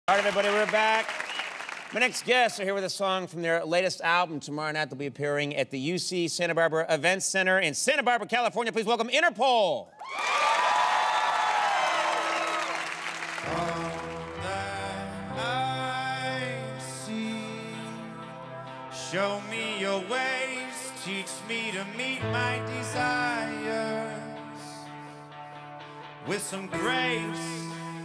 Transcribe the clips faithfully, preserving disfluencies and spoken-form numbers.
All right, everybody, we're back. My next guests are here with a song from their latest album. Tomorrow night, they'll be appearing at the U C Santa Barbara Events Center in Santa Barbara, California. Please welcome Interpol. Show me your ways, teach me to meet my desires with some grace.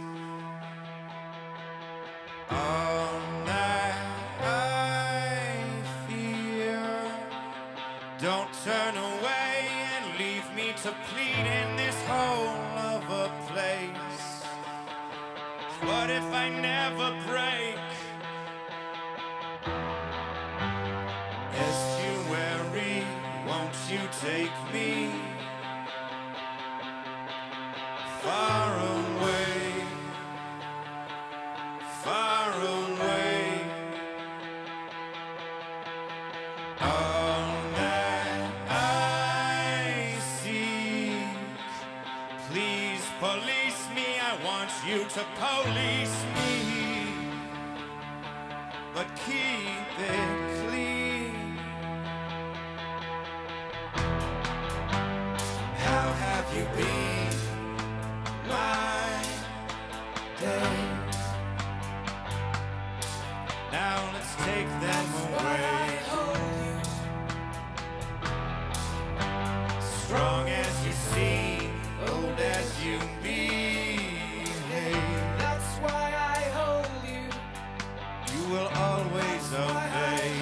All night I fear, don't turn away and leave me to plead in this hole of a place. What if I never break? Estuary, won't you take me far away, far away? All night I seek, please police me, I want you to police me, but keep it clean. How have you been, my days? Now let's take them away. Strong as you seem, old as you behave. That's why I hold you. You will always obey.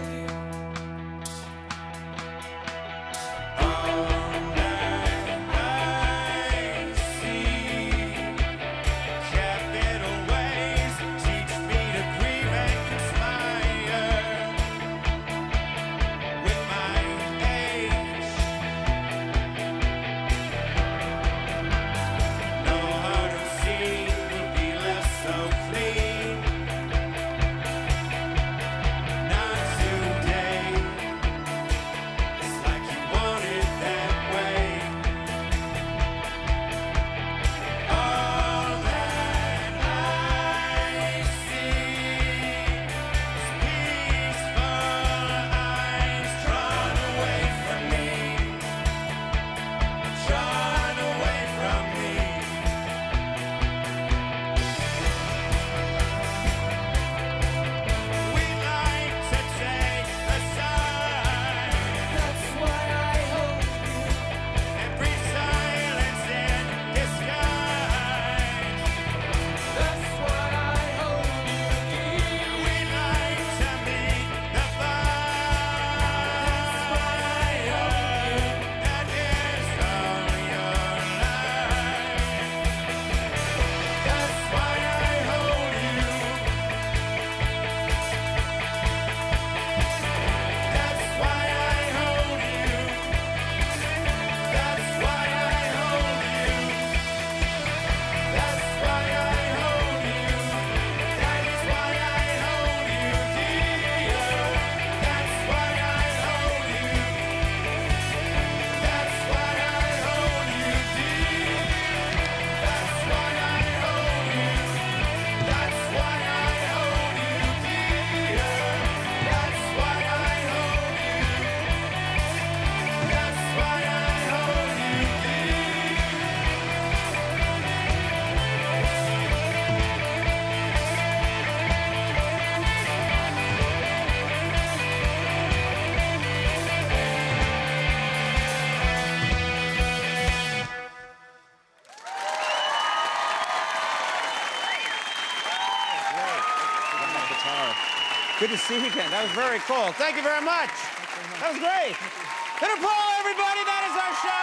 Good to see you again. That was very cool. Thank you very much. That was great. Interpol, everybody. That is our show.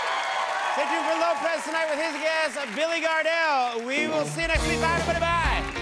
Stay tuned for Lopez tonight with his guest, Billy Gardell. We will see you next week. Bye, everybody. Bye.